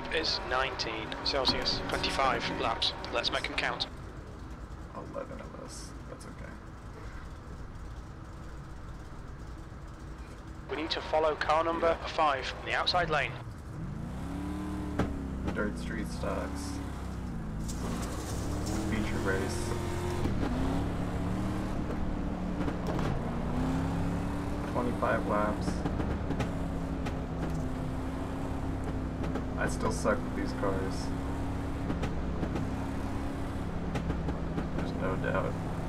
is 19 Celsius, 25 laps. Let's make them count. 11 of us. That's okay. We need to follow car number 5 in the outside lane. Dirt street stocks. Feature race. "25 laps. I still suck with these cars. There's no doubt.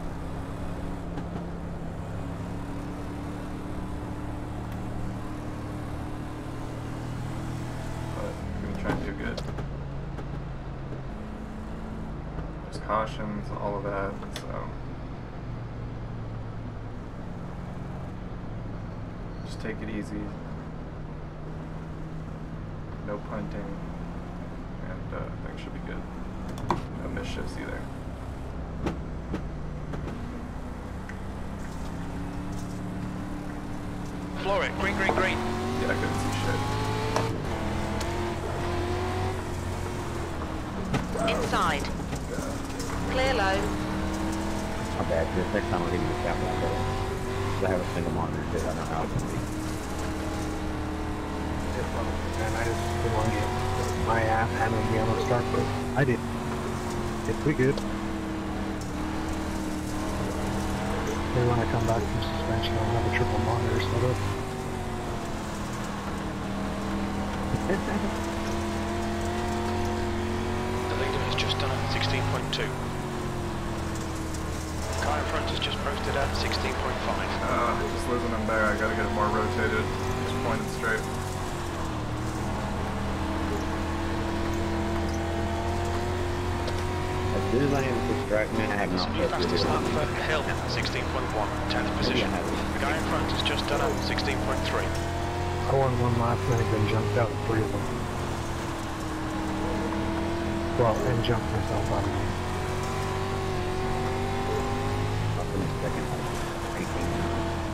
But I'm gonna try and do good. There's cautions, all of that, so just take it easy. No punting, and things should be good. No misshifts either. Floor it, green, green, green. Yeah, I couldn't see shit. Inside. Clear low. Not bad. This next time I'll give you the cap one better. I have a single monitor too. I don't know how it's going to be. And I just didn't want to get my app having to be on the start, but I did. We good. Maybe when I come back from suspension, I'll have a triple monitor set up. The leader has just done a 16.2. Car in front has just posted at 16.5. Just losing them there. I gotta get it more rotated. Just pointed straight. As soon as I am distracted, man, I have not New fastest lap for Hill at 16.1, 10th position. The guy in front has just done a 16.3. I won one lap and I've been jumped out of 3 of them. Well, and jumped myself out of them. Up in a second, 18 now.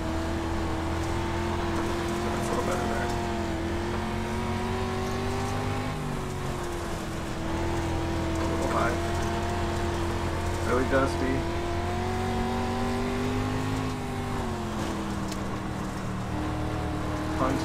That's a little better there. A little high. Really dusty. Punt.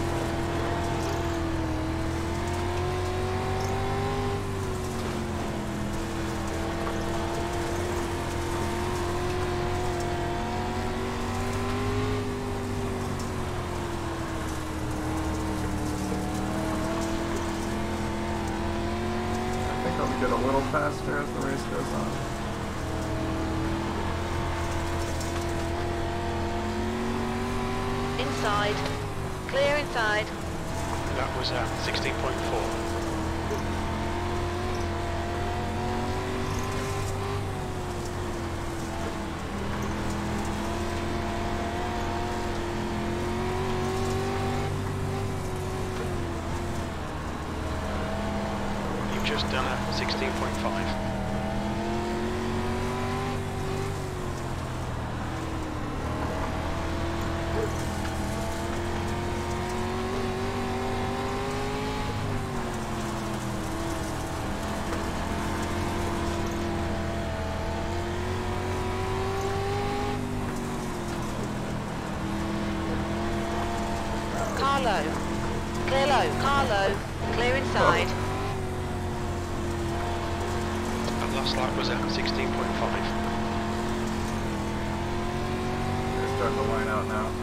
I think I'll get a little faster as the race goes on. Inside. Clear inside. That was 16.4. You've just done a 16.5. Car low. Clear low. Car low. Clear inside. That last lap was at 16.5. They're starting to line out now.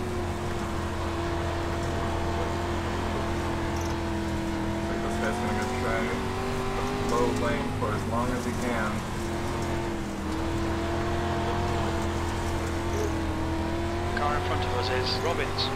I think this guy's gonna go try the low lane for as long as he can. Car in front of us is Robbins.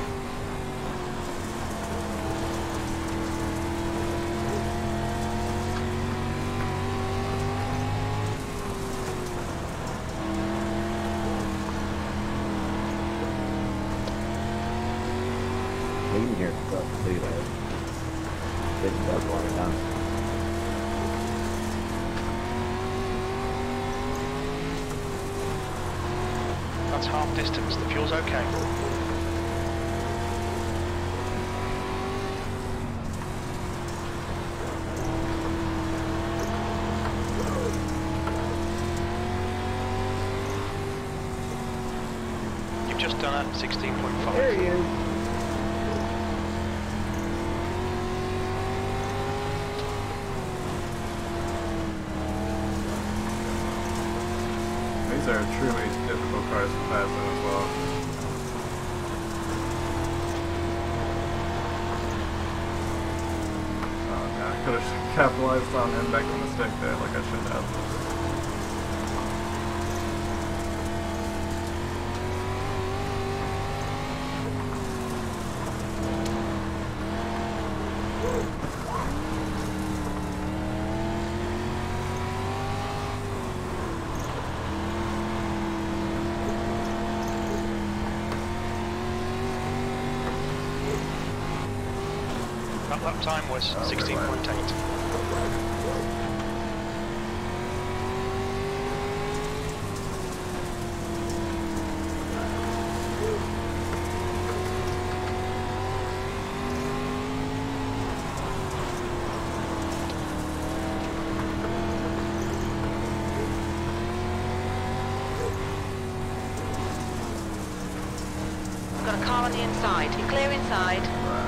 We can hear stuff too, though. It does water down. That's half distance. The fuel's okay. just done at 16.5. There he is. These are truly difficult cars to pass in as well. Oh man, I could have capitalized on him making a mistake there like I should have. That lap time was 16.8. Got a car on the inside. You're clear inside.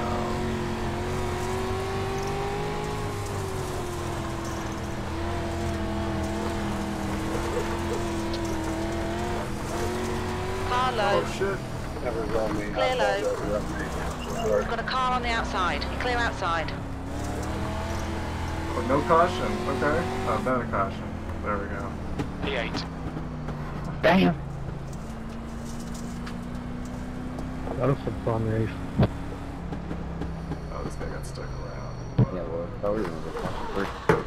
Car low. Oh shit. Clear low. Got a car on the outside. You're clear outside. Oh, no caution. Okay. Oh, not a caution. There we go. P8. Damn. That was some fun race. Oh, this guy got stuck around. Yeah, well, I thought we were going to go first.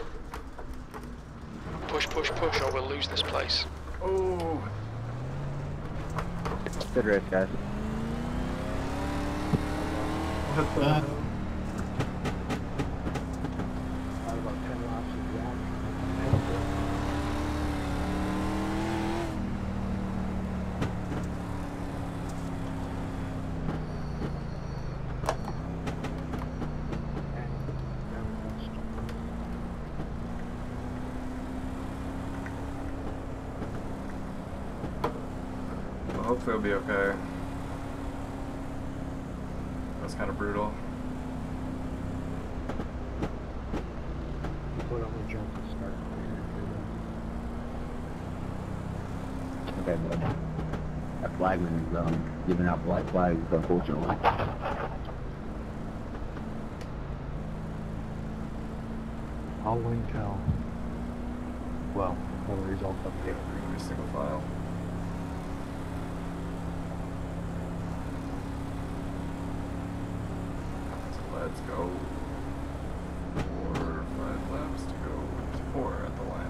Push, push, push, or we'll lose this place. Oh. Good race, guys. What the hell? About 10 laps of that. Well, hopefully it'll be okay. That's kind of brutal. Put on the jump and start. Okay, but that flagman is giving out black flags, unfortunately. I'll win tell. Well, the results update. Every single file. So let's go. 4 or 5 laps to go. 4 at the line.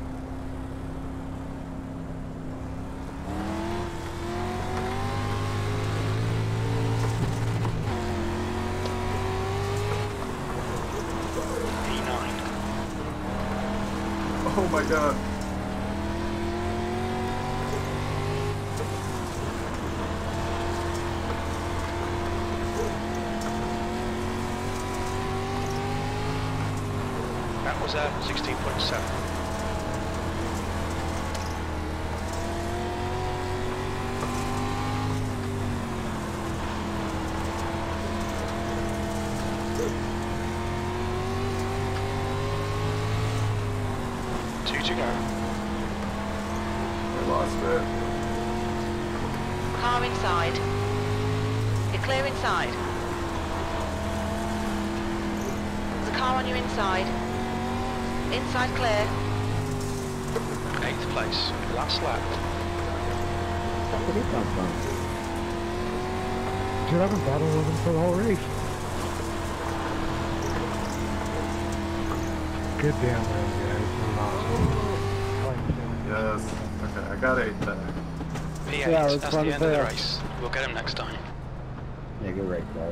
P9. Oh my god. That was at 16.7. Two to go. I lost it. Car inside. You're clear inside. There's a car on your inside. Inside clear. 8th place. Last lap. Where did he come from? Dude, I've been battling with him for the whole race. Good damn man, guys. Yes. Okay, I got 8 there. P8. Yeah, it was That's fun the to end of the play. race. We'll get him next time. Yeah, good race, guys.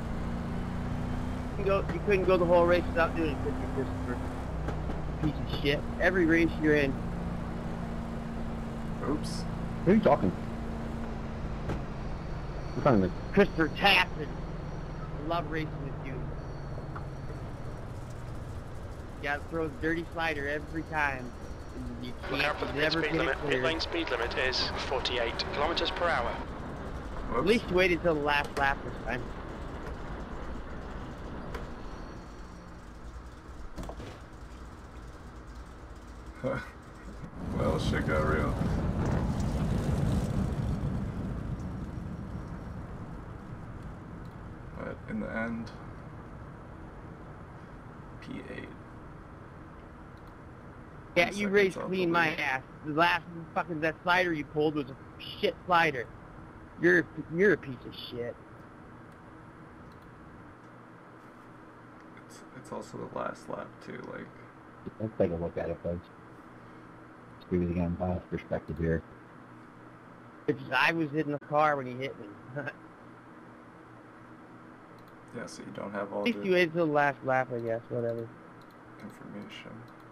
You couldn't go the whole race without doing it, could you, Christopher? Piece of shit. Every race you're in. Oops. Who are you talking? I'm talking to Christopher Tapson. I love racing with you. You gotta throw the dirty slider every time. And you Look out for the can't pit never speed get it limit. Pit clear. lane speed limit is 48 kilometers per hour. At least you waited till the last lap this time. Well, shit got real. But in the end, P8. Yeah, you raced clean my ass. The last fucking that slider you pulled was a shit slider. You're a piece of shit. It's also the last lap too. Like, let's take a look at it, folks. Let's do it again, bias perspective here. I was in the car when he hit me. yeah, so you don't have all At least the you waited till the last lap, I guess. Whatever. information.